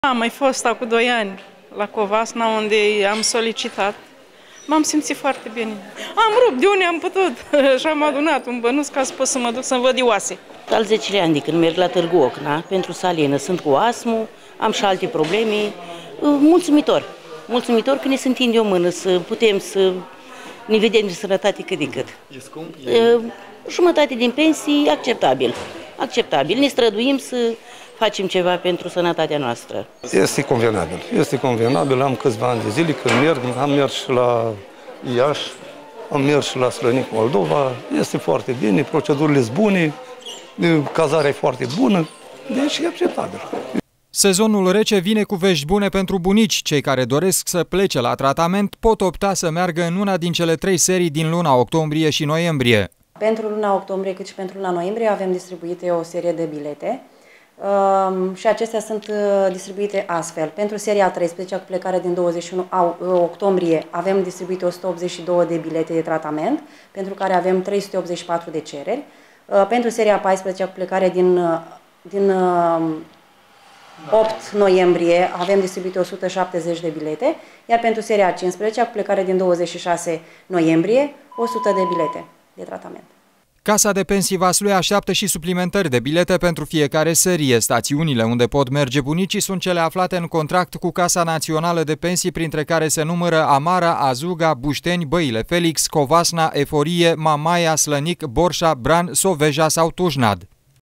Am mai fost acum 2 ani la Covasna, unde am solicitat. M-am simțit foarte bine. Am rupt de unde am putut și am adunat un bănuț ca să pot să mă duc să-mi văd de oase. Al 10-lea an de când merg la Târgu Ocna pentru salină. Sunt cu astmă, am și alte probleme. Mulțumitor. Mulțumitor că ne se întinde o mână să putem să ne vedem de sănătate cât de cât. E scump? Jumătate din pensii, acceptabil. Acceptabil. Ne străduim să facem ceva pentru sănătatea noastră. Este convenabil. Este convenabil. Am câțiva ani de zile când merg. Am mers și la Iași, am mers și la Slănic, Moldova. Este foarte bine, procedurile sunt bune, cazarea e foarte bună, deci e acceptabil. Sezonul rece vine cu vești bune pentru bunici. Cei care doresc să plece la tratament pot opta să meargă în una din cele 3 serii din luna octombrie și noiembrie. Pentru luna octombrie cât și pentru luna noiembrie avem distribuite o serie de bilete și acestea sunt distribuite astfel. Pentru seria 13, cu plecare din 21 octombrie, avem distribuite 182 de bilete de tratament, pentru care avem 384 de cereri. Pentru seria 14, cu plecare din 8 noiembrie avem distribuite 170 de bilete, iar pentru seria 15, cu plecare din 26 noiembrie, 100 de bilete de tratament. Casa de Pensii Vaslui așteaptă și suplimentări de bilete pentru fiecare serie. Stațiunile unde pot merge bunicii sunt cele aflate în contract cu Casa Națională de Pensii, printre care se numără Amara, Azuga, Bușteni, Băile Felix, Covasna, Eforie, Mamaia, Slănic, Borșa, Bran, Soveja sau Tujnad.